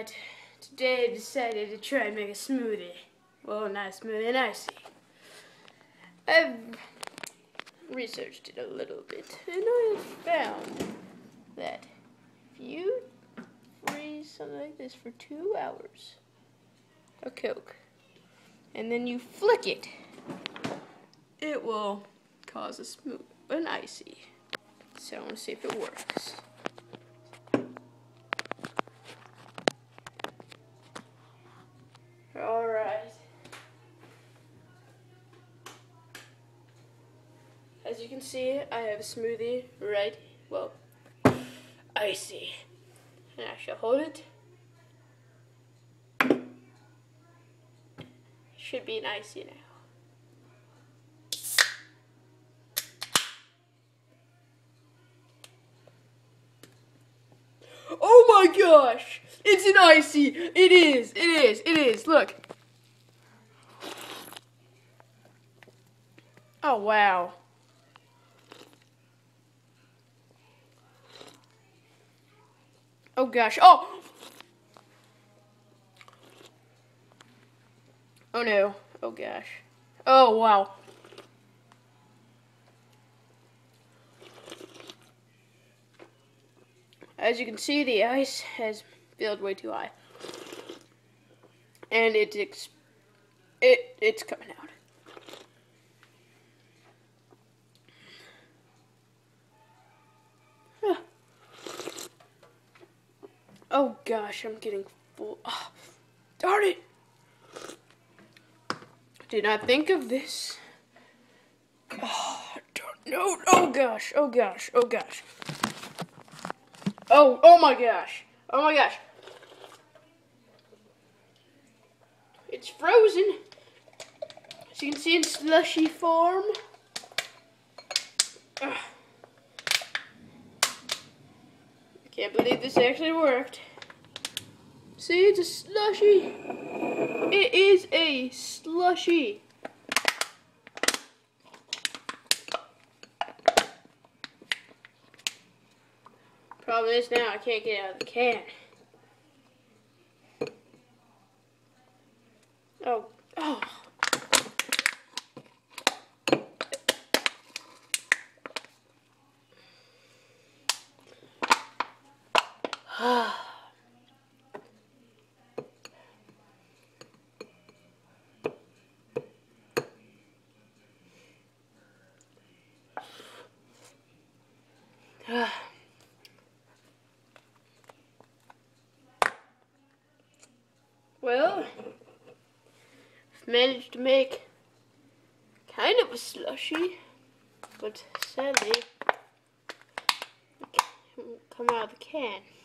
Alright, today I decided to try and make a smoothie. Well, not a smoothie, an icy. I've researched it a little bit, and I have found that if you freeze something like this for 2 hours, a Coke, and then you flick it, it will cause an icy. So I want to see if it works. Alright. As you can see, I have a smoothie right, well, icy. And I shall hold it. Should be an icy now. Oh my gosh! It's an icy! It is, look. Oh wow. Oh gosh, oh! Oh no, oh gosh. Oh wow. As you can see, the ice has filled way too high. And it's coming out. Oh gosh, I'm getting full. Oh, darn it! Did not think of this. Oh, no, oh gosh, oh gosh, oh gosh. Oh my gosh, oh my gosh. It's frozen. As you can see in slushy form. I can't believe this actually worked. See, it's a slushy. It is a slushy. Problem is now I can't get it out of the can. Oh. Well, I've managed to make kind of a slushy, but sadly, it won't come out of the can.